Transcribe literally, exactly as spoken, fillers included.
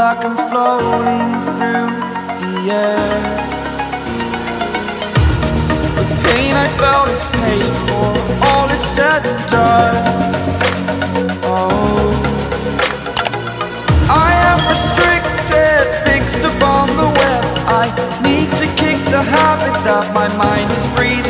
like I'm floating through the air. The pain I felt is paid for, all is said and done. Oh, I am restricted, fixed upon the web. I need to kick the habit that my mind is breathing